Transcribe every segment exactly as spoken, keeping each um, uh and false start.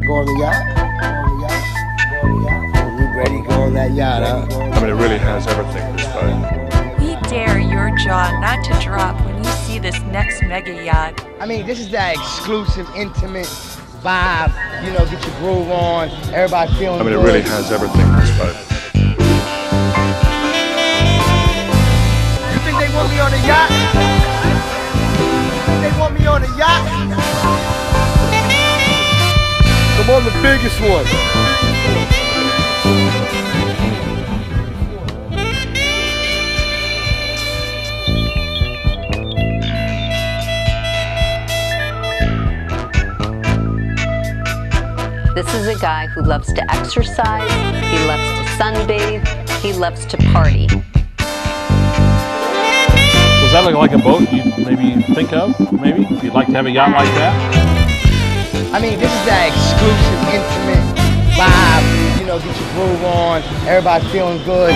Go on the yacht? Go on the yacht? Go on the yacht? You ready? Go on that yacht, huh? I mean, it really has everything, this boat. We dare your jaw not to drop when you see this next mega yacht. I mean, this is that exclusive, intimate vibe. You know, get your groove on, everybody feeling I mean, good. it really has everything, this boat. You think they want me on a yacht? They want me on a yacht? I'm on the biggest one. This is a guy who loves to exercise, he loves to sunbathe, he loves to party. Does that look like a boat you'd maybe think of, maybe? If you'd like to have a yacht like that? I mean, this is that exclusive, intimate vibe. You know, get your groove on, everybody feeling good.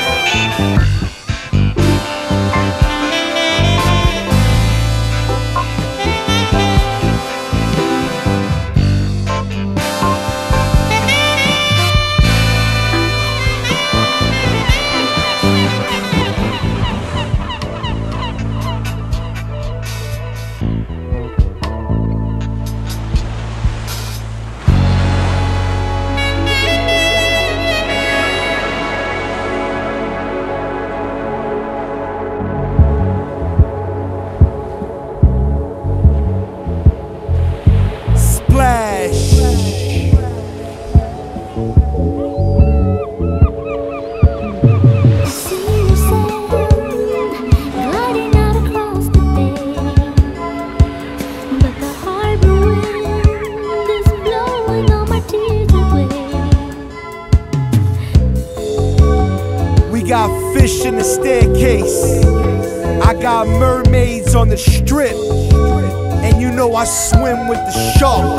In the staircase, I got mermaids on the strip, and you know I swim with the sharks.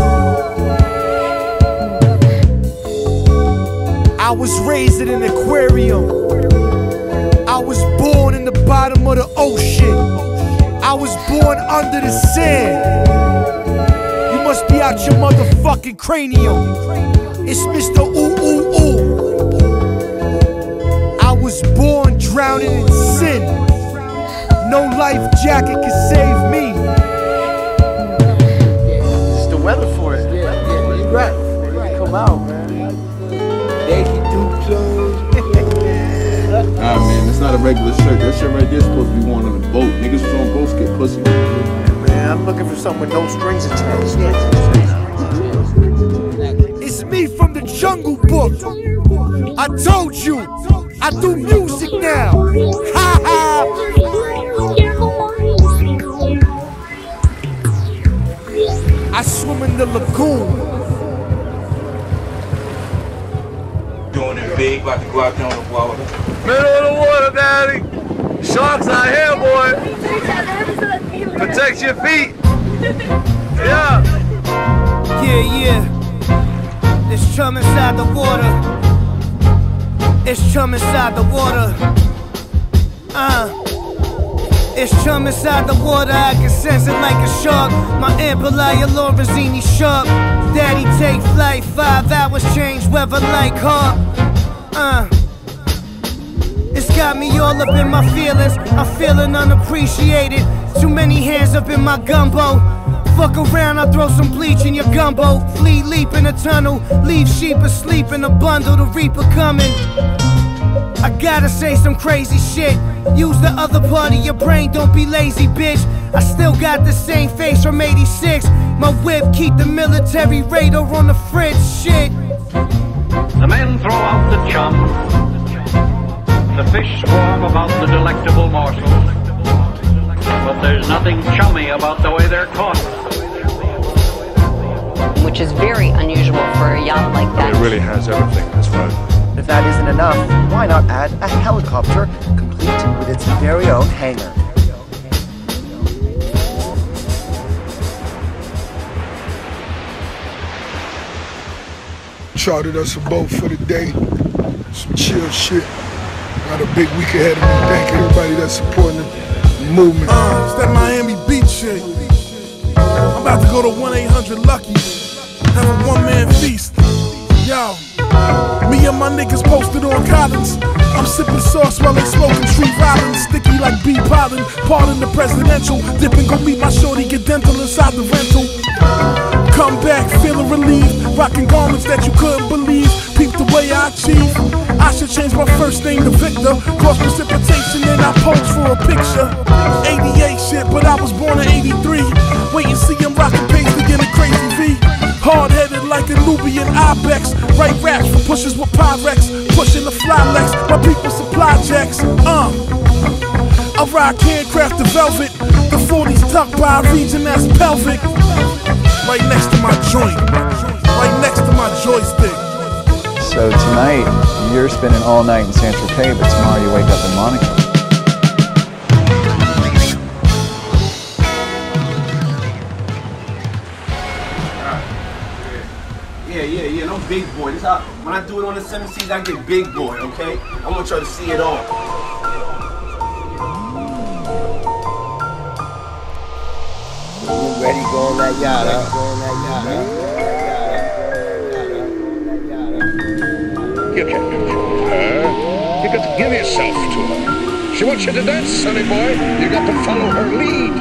I was raised in an aquarium. I was born in the bottom of the ocean. I was born under the sand. You must be out your motherfucking cranium. It's Mister Ooh Ooh Ooh. I was born drowning in sin. No life jacket can save me. It's the weather for it. Yeah, yeah, you're right. Come out, man. Daisy Duke clothes. Nah, man, it's not a regular shirt. That shit right there is supposed to be worn on a boat. Niggas who's on boats get pussy. Yeah, man, I'm looking for something with no strings attached. It's me from the Jungle Book. I told you. I do music now. Ha ha. I swim in the lagoon. Doing it big, about to go out there on the water. Middle of the water, daddy. Sharks out here, boy. Protect your feet. Yeah. Yeah, yeah. It's chum inside the water. It's chum inside the water. Uh. It's chum inside the water. I can sense it like a shark. My Ampalaya Lorenzini sharp. Daddy take flight. Five hours change weather like hawk. Uh. It's got me all up in my feelings. I'm feeling unappreciated. Too many hands up in my gumbo. Fuck around, I'll throw some bleach in your gumbo. Flee, leap in a tunnel. Leave sheep asleep in a bundle. The reaper coming. I gotta say some crazy shit. Use the other part of your brain, don't be lazy, bitch. I still got the same face from eighty-six. My whip keep the military radar on the fridge, shit. The men throw out the chum. The fish swarm about the delectable morsels. But there's nothing chummy about the way they're caught. Which is very unusual for a yacht like that. It really has everything, this boat. If that isn't enough, why not add a helicopter complete with its very own hangar? Chartered us a boat for the day. Some chill shit. Got a big week ahead of me. Thank everybody that's supporting the movement. Uh, it's that Miami Beach shit. I'm about to go to one eight hundred Lucky. have a one-man feast. Yo, me and my niggas posted on Collins. I'm sipping sauce while they smoking Tree Rollins. Sticky like bee pollen, pardon the presidential. Dipping, go meet my shorty, get dental inside the rental. Come back, feeling relieved, rocking garments that you couldn't believe. Peep the way I achieve. I should change my first name to Victor. Cause precipitation and I pose for a picture. eighty-eight shit, but I was born in eighty-three. Wait and see him rocking paisley in a crazy V. Hard-headed like a Nubian ibex. Write raps for pushers with Pyrex. Pushing the fly lex, my people supply jacks. Uh, I rock handcrafted velvet. The forties tucked by a region that's pelvic. Right next to my joint. Right next to my joystick. So tonight, you're spending all night in Sancho, but tomorrow you wake up in Monaco. Yeah, yeah, yeah, no big boy. This how, when I do it on the seven C's, I get big boy, okay? I want y'all to see it all. You ready, go on that yacht, huh? Go on that yacht, huh? You can't control her. You got to give yourself to her. She wants you to dance, sonny boy. You got to follow her lead.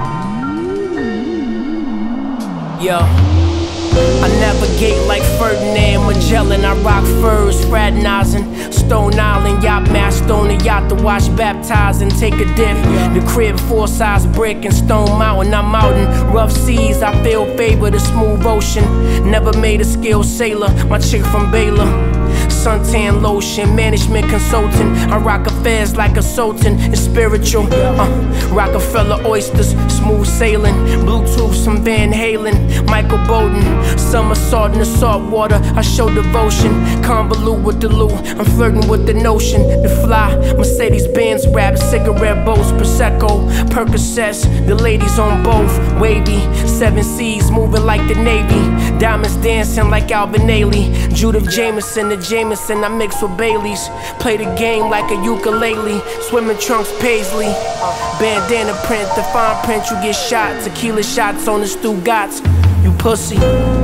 Yo, I navigate like Ferdinand Magellan. I rock furs, fraternizing. Stone Island, yacht master on the yacht to watch baptize and take a dip. The crib, four size brick and Stone Mountain. I'm out in rough seas. I feel favor the smooth ocean. Never made a skilled sailor. My chick from Baylor. Suntan lotion, management consultant. I rock affairs like a sultan. It's spiritual. Uh, Rockefeller oysters, smooth sailing. Bluetooth, some Van Halen. Michael Bowden, somersault in the salt water. I show devotion. Convolute with the loo. I'm flirting with the notion. The fly, Mercedes Benz rap, cigarette boats, Prosecco, Percocets. The ladies on both, wavy. Seven C's moving like the Navy. Diamonds dancing like Alvin Ailey. Judith Jameson, the Jameson I mix with Baileys. Play the game like a ukulele. Swimming trunks Paisley. Bandana print, the fine print, you get shot. Tequila shots on the Stugats. You pussy.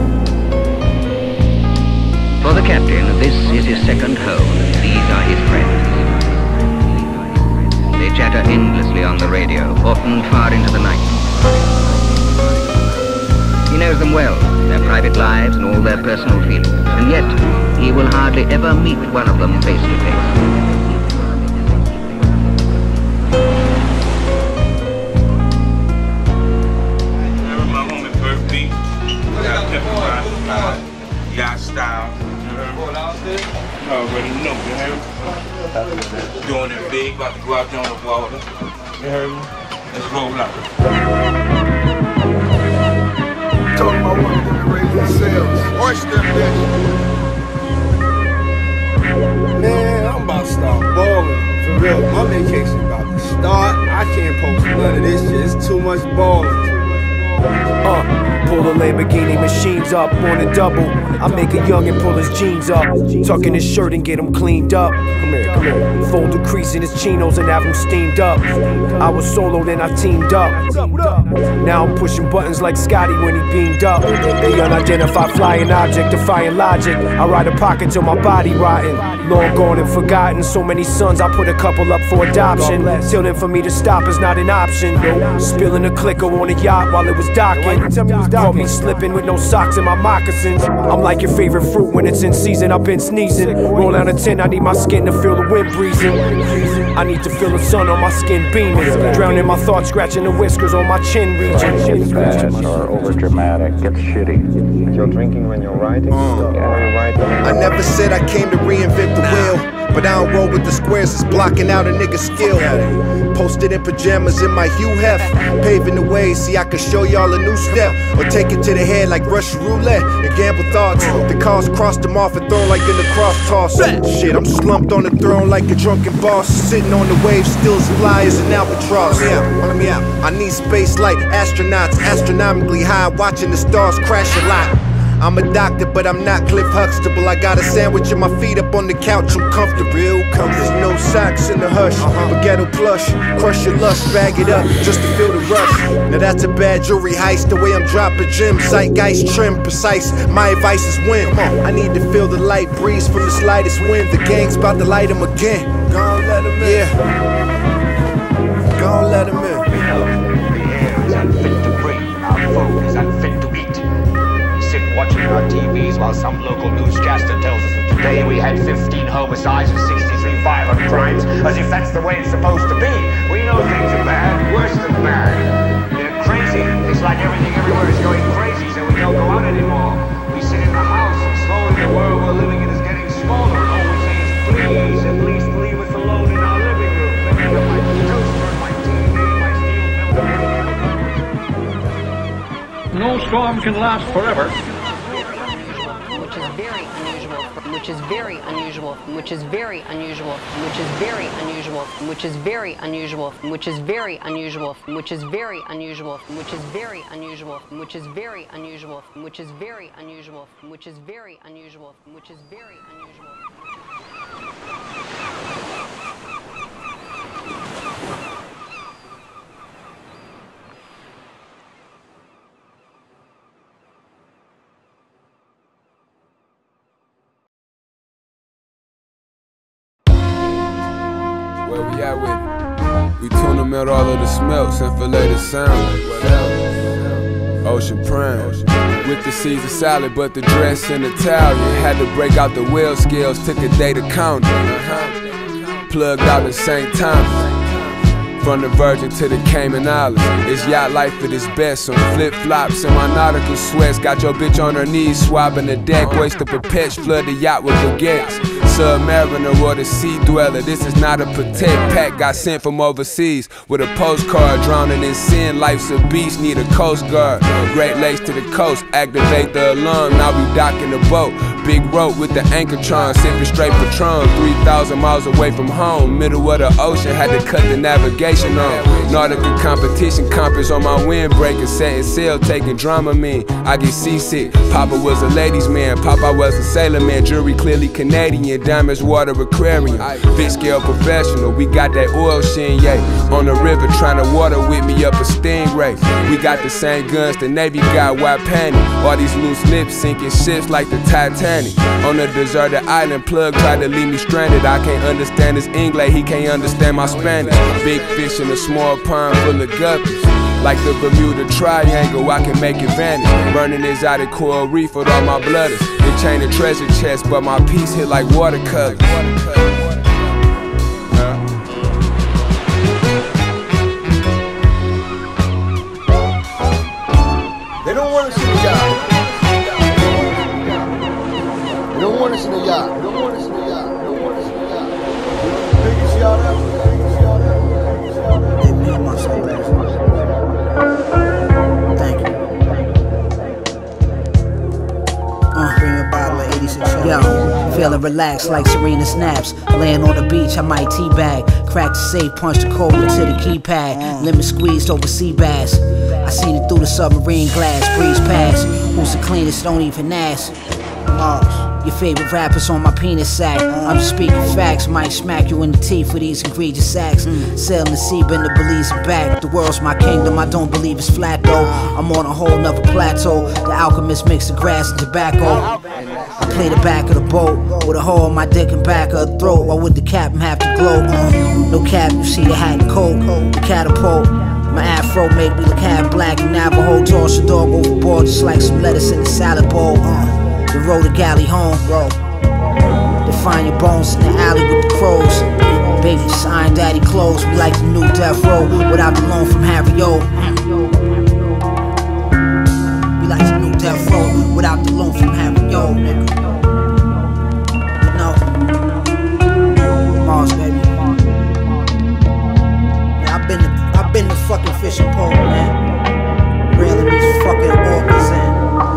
For the captain, this is his second home. These are his friends. They chatter endlessly on the radio, often far into the night. He knows them well, their private lives and all their personal feelings, and yet he will hardly ever meet one of them face to face. My homie birthday, got pepper yacht style. You already know, you heard me? Doing it big, about to go out there on the water. You heard me? Let's roll out. Talking about one of them crazy sales. Watch them bitch. Man, I'm about to start balling. For real, my vacation about to start. I can't post none of this shit. It's too much balling. Uh, pull the Lamborghini machines up on a double. I make a youngin' pull his jeans up, tuck in his shirt and get him cleaned up. Come here, come here. Fold a crease in his chinos and have him steamed up. I was solo, then I teamed up. Now I'm pushing buttons like Scotty when he beamed up. The unidentified flying object, defying logic. I ride a pocket till my body rotten. Long gone and forgotten. So many sons, I put a couple up for adoption. Till then, for me to stop is not an option. Spilling a clicker on a yacht while it was docking. Caught me slipping with no socks in my moccasins. I'm like your favorite fruit when it's in season. I've been sneezing. Roll down a ten, I need my skin to feel the wind breezing. I need to feel the sun on my skin beaming. Drowning my thoughts, scratching the whiskers on my chin region. Gets fast or over dramatic, gets shitty. You're drinking when you're writing. Uh, yeah. I never said I came to reinvent the wheel, but I don't roll with the squares, it's blocking out a nigga's skill. Posted in pajamas in my Hugh Hef, paving the way, see I can show y'all a new step. Or take it to the head like Russian roulette and gamble thoughts. The cars crossed them off and thrown like in the cross toss. Shit, I'm slumped on the throne like a drunken boss, sitting on the waves, still as fly as an albatross. Let me out, let me out. I need space like astronauts, astronomically high, watching the stars crash a lot. I'm a doctor, but I'm not Cliff Huxtable. I got a sandwich and my feet up on the couch, I'm comfortable. Real comfortable. There's no socks in the hush, but ghetto plush. Crush your lust, bag it up, just to feel the rush. Now that's a bad jewelry heist, the way I'm dropping gems. Zeitgeist trim, precise, my advice is win. I need to feel the light breeze from the slightest wind. The gang's about to light him again. Gonna let him in. Yeah. Gonna let him in. Is unfit to breathe, our food is unfit to eat. Sit watching our T Vs while some local newscaster tells us that today we had fifteen homicides and sixty-three violent crimes, as if that's the way it's supposed to be. We know things are bad, worse than bad. They're crazy. It's like everything everywhere is going crazy, so we don't go out anymore. We sit in the house, and slowly the world we're living in is getting smaller, and all we say is please, at least leave us alone in our living room. Living with my toaster and my T V, my steel building. No storm can last forever. Which is very unusual, which is very unusual, which is very unusual, which is very unusual, which is very unusual, which is very unusual, which is very unusual, which is very unusual, which is very unusual, which is very unusual, which is very unusual, which is very unusual. Where we at with it? We tune them out all of the smelts and fillet the sound. Ocean prime. With the Caesar salad, but the dress in Italian. Had to break out the wheel scales, took a day to count it. Plugged out in Saint Thomas. From the Virgin to the Cayman Islands, it's yacht life at its best. On flip-flops and my nautical sweats. Got your bitch on her knees, swabbing the deck. Waste of pipette, flood the yacht with baguettes. Submariner or the sea dweller, this is not a protect pack. Got sent from overseas with a postcard. Drowning in sin, life's a beast, need a coast guard. Great Lakes to the coast, activate the alarm. Now we docking the boat, big rope with the anchortron. Sipping straight Patron, three thousand miles away from home. Middle of the ocean, had to cut the navigation on. Nautical competition, compass on my windbreaker. Setting sail, taking Dramamine. I get seasick, Papa was a ladies man. Papa was a sailor man, jury clearly Canadian. Diamonds, water, aquarium. Big scale professional, we got that oil sheen, yeah. On the river, trying to water with me up a stingray. We got the same guns the Navy got, why panic? All these loose lips sinking ships like the Titanic. On a deserted island, plug tried to leave me stranded. I can't understand his English, he can't understand my Spanish. Big fish in a small pond full of guppies. Like the Bermuda Triangle, I can make it vanish. Burning exotic coral reef with all my blooders. They chain a treasure chest, but my piece hit like watercolor. Huh? They don't want us in the yacht. They don't want us in the yacht. They don't want us in the yacht. They don't want us in the yacht. Biggest yacht ever. Biggest yacht ever. Biggest yacht ever. They made my soul. Thank you. Uh, bring a bottle of eighty-six. Yo, feeling relaxed like Serena snaps. Laying on the beach, I might teabag. Crack the safe, punch the code into the keypad. Lemon squeezed over sea bass. I seen it through the submarine glass. Breeze past. Who's the cleanest? Don't even ask. Mars. Your favorite rappers on my penis sack. I'm just speaking facts. Might smack you in the teeth for these egregious acts. Sailing the sea, been to Belize and back. The world's my kingdom, I don't believe it's flat though. I'm on a whole nother plateau. The Alchemist mix the grass and tobacco. I play the back of the boat with a hole in my dick and back of the throat. Why would the captain have to gloat? Uh, no cap, you see the hat and coat. The catapult. My afro made me look half black and Navajo. Toss your dog overboard just like some lettuce in a salad bowl. Uh, The road to galley home, bro. They find your bones in the alley with the crows. Baby, sign daddy clothes. We like the new death row without the loan from Harry O. We like the new death row without the loan from Harry O, nigga. You know, Mars, baby. Yeah, I've been to, I've been to fucking fishing pole, man. Reeling these fucking orcas in.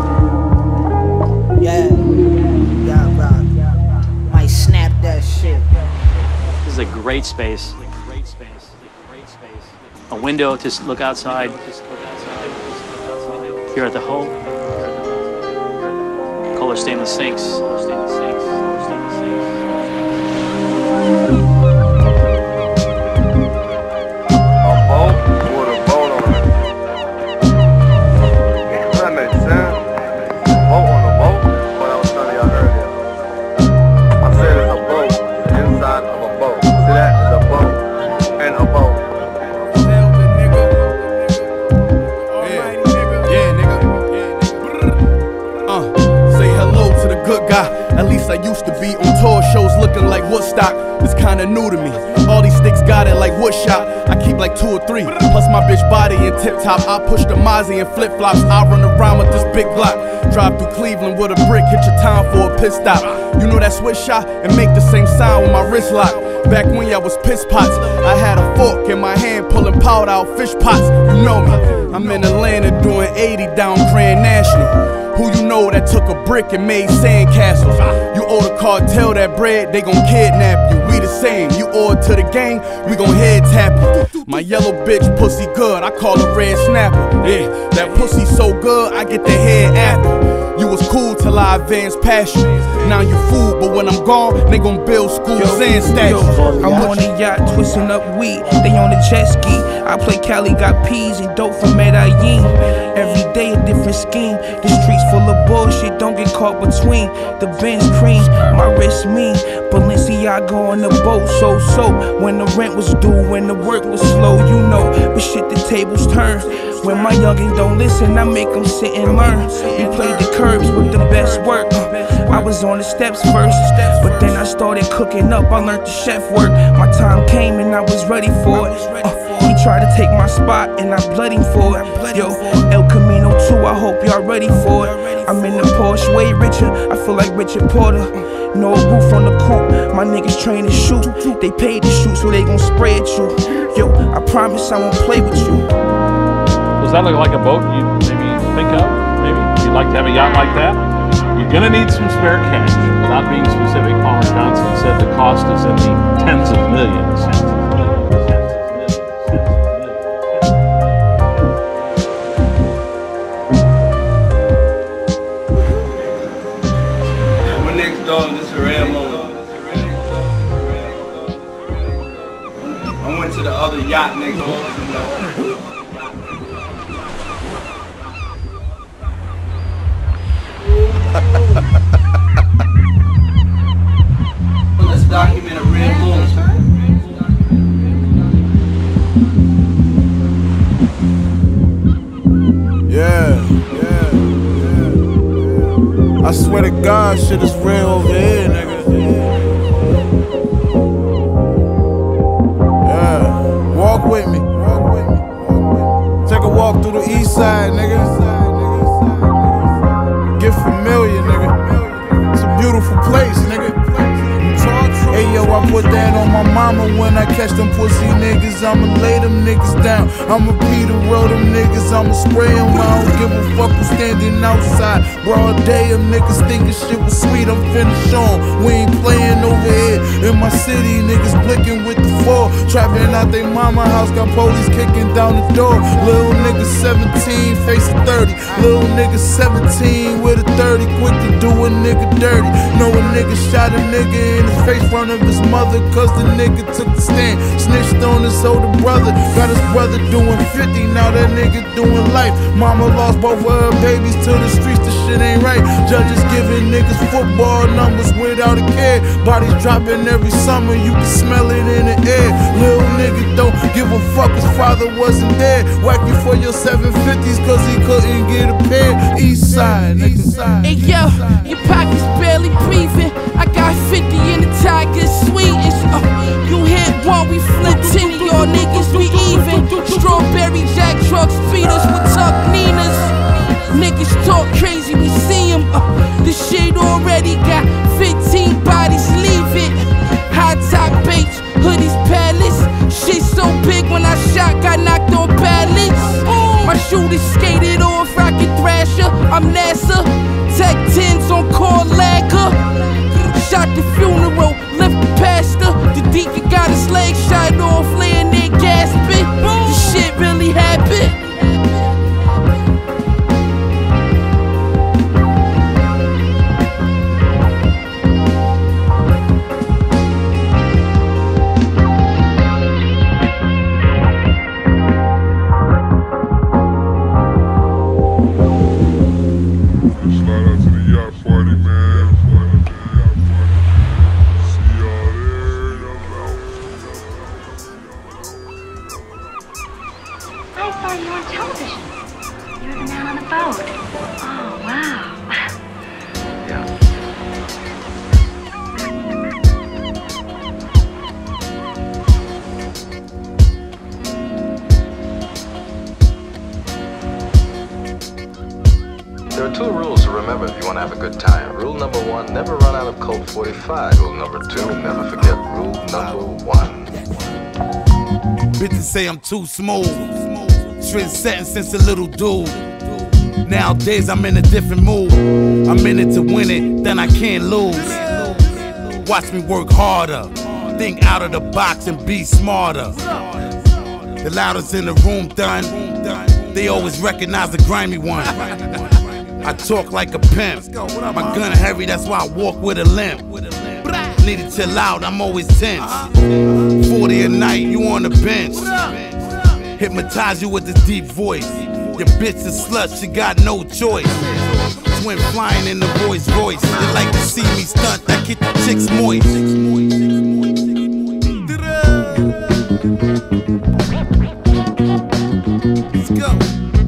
Yeah, yeah, right. Might snap that shit. This is a great space. A window to look outside. Here at the home. full of stainless sinks. Stainless sinks. Stainless sinks. A boat with a boat on it. That makes sense. Boat on a boat? What I was telling y'all earlier. I said it's a boat inside of a boat. See that? It's a boat and a boat. Good guy, at least I used to be on tour shows looking like Woodstock. It's kinda new to me. All these sticks got it like woodshop. I keep like two or three, plus my bitch body in tip top. I push the Mozzie and flip flops. I run around with this big block. Drive through Cleveland with a brick, hit your town for a pit stop. You know that switch shot and make the same sound with my wrist lock. Back when y'all was piss pots, I had a fork in my hand pulling powder out fish pots. You know me, I'm in Atlanta doing eighty down Grand National. Who you know that took a brick and made sandcastles? You owe the cartel that bread, they gon' kidnap you. We the same, you owe it to the gang, we gon' head tap you. My yellow bitch pussy good, I call her red snapper. Yeah, that pussy so good, I get the head apple. You was cool till I advanced past you. Now you fool, but when I'm gone, they gon' build schools and statues. I'm on a yacht, twisting up weed. They on the jet ski. I play Cali, got peas and dope from Medellin. Every day a different scheme. The streets full of bullshit, don't get caught between. The Benz cream, my wrist mean. Balenciaga on the boat, so so. When the rent was due, when the work was slow, you know. But shit, the tables turn. When my youngin' don't listen, I make them sit and learn. We played the curbs with the best work. I was on the steps first, but then I started cooking up. I learned the chef work. My time came and I was ready for it. Uh, he tried to take my spot and I bled him for it. Yo, Elcamino too, I hope y'all ready for it. I'm in the Porsche, way richer, I feel like Richard Porter. No roof on the coupe, my niggas train to shoot. They paid to shoot, so they gon' spray at you. Yo, I promise I won't play with you. Does that look like a boat you maybe think of? Maybe you'd like to have a yacht like that? You're gonna need some spare cash. Without being specific, Palmer Johnson said the cost is in the tens of millions. My next dog, this is a rare moment. I went to the other yacht next door. Let's document a red moon. Yeah, yeah, yeah. I swear to God, shit is real over here, nigga. Yeah, walk with me. Walk with me. Take a walk through the east side, nigga. Get familiar, nigga. It's a beautiful place, nigga. Hey yo, I put that on my mama when I catch them pussy niggas. I'ma lay them niggas down. I'ma Peter roll them niggas. I'ma spray them. I don't give a fuck who's standing outside. Broad day, them niggas thinking shit was sweet. I'm finished on. We ain't playing over here. In my city, niggas blinking with the four. Trapping out they mama house, got police kicking down the door. Little nigga seventeen, face of thirty. Little nigga seventeen with a thirty, quick to do a nigga dirty. Know a nigga shot a nigga in his face front of his mother, cause the nigga took the stand. Snitched on his older brother, got his brother doing fifty, now that nigga doing life. Mama lost both of her babies to the streets, the shit ain't right. Judges giving niggas football numbers without a care. Bodies dropping every summer, you can smell it in the air. Little nigga don't give a fuck, his father wasn't there. Whack you for your seven fifties, cause he couldn't get a pair. East side, east side. Hey yo, your pockets barely breathing. I got fifty in the Tiger's Swedish. Uh, you hit one, we flip ten of y'all niggas, we even. Strawberry Jack trucks feed us with tuck Ninas. Niggas talk crazy, we see them. Uh, the shit already got fifteen bodies, leave it. High top babes, hoodies, palace. Shit so big when I shot, got knocked on balance. My shooters skated off, rocket thrasher. I'm NASA, Tech tens on call lacquer. Shot the funeral, left the pastor. The deacon got his leg shot off, laying there gasping. This shit really happened. Slide out to the yacht party, man. See y'all there, y'all out. I saw you on television. You're the man on the boat. Oh, wow. Yeah. There are two rules to remember if you want to have a good time. Rule number one, never run out of Colt forty-five. Rule number two, never forget rule number one. Bitches say I'm too smooth. Trend setting since a little dude. Nowadays I'm in a different mood. I'm in it to win it, then I can't lose. Watch me work harder. Think out of the box and be smarter. The loudest in the room done. They always recognize the grimy one. I talk like a pimp. My gun heavy, that's why I walk with a limp. Need to chill out, I'm always tense. forty a night, you on the bench. Hypnotize you with this deep voice. Your bitch is slut, she got no choice. Twin flying in the Rolls Royce. They like to see me stunt, that get the chicks moist. Let's go.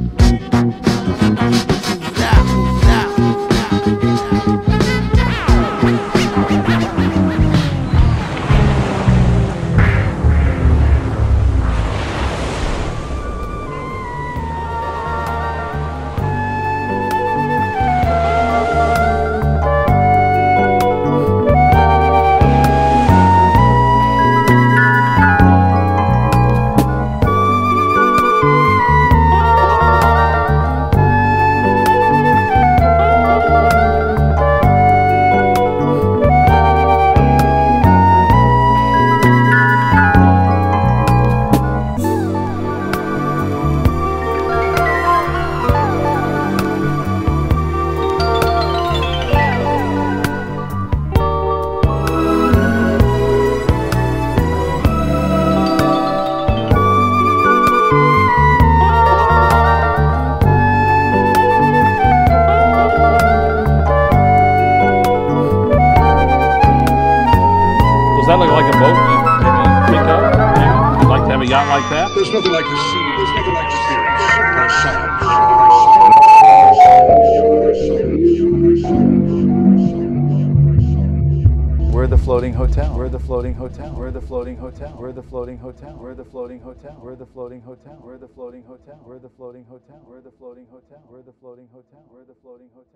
Does that look like a boat you maybe think of? Maybe you'd like to have a yacht like that? There's nothing like the sea. There's nothing like the experience. Our sound. We're the floating hotel. We're the floating hotel. We're the floating hotel. We're the floating hotel. We're the floating hotel. We're the floating hotel. We're the floating hotel. We're the floating hotel. We're the floating hotel. We're the floating hotel. We're the floating hotel.